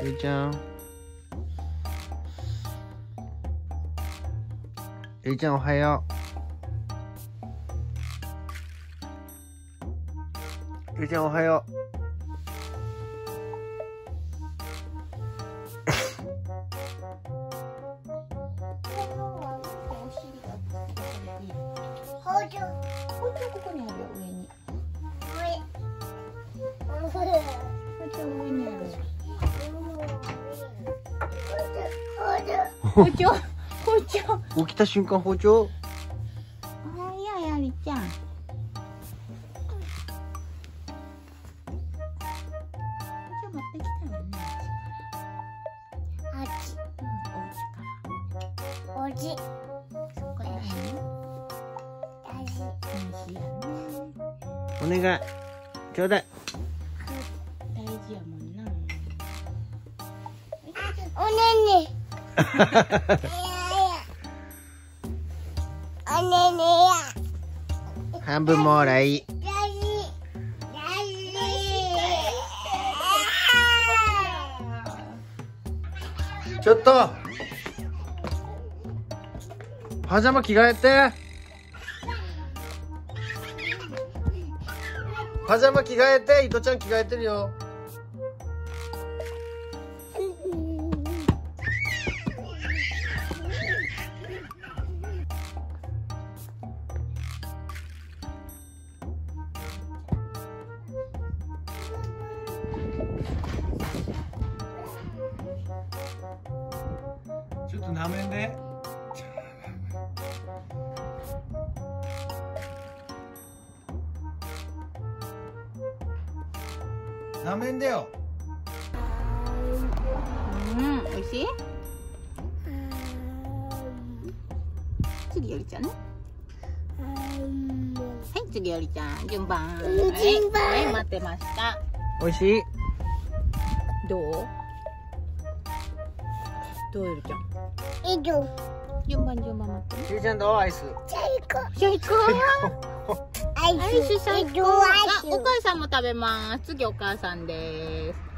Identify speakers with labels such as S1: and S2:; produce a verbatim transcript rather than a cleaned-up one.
S1: ゆいちゃん。ゆいちゃんおはよう。ゆいちゃんおはよう。
S2: 包丁、包丁ここにあるよ、上に。包丁上にある。包丁、包丁。
S1: 起きた瞬間包丁。
S2: おはよう、やりちゃん。包丁持ってきたよね。あっち。うん、お家から。おじ。そこやね。大事。大事やね。
S1: お願い。ちょうだい。
S2: 大事やもんな。おねね。おねねや。
S1: 半分もらい。ちょっと。パジャマ着替えて。パジャマ着替えて、いとちゃん着替えてるよ。ちょっとなめんで。なめんでよ。
S2: うん、美味しい。次よりちゃんね。はい、次よりちゃん、順番。順番。はい、待ってました。
S1: 美味しい。
S2: どう。どうよりちゃん。
S3: いいよ。
S2: 順番、順番待ってね。
S1: ゆいちゃんどうアイス。
S3: 最高。
S2: 最高。
S3: アイス。
S2: 最高。
S3: アイス。
S2: あ、お母さんも食べます。次お母さんです。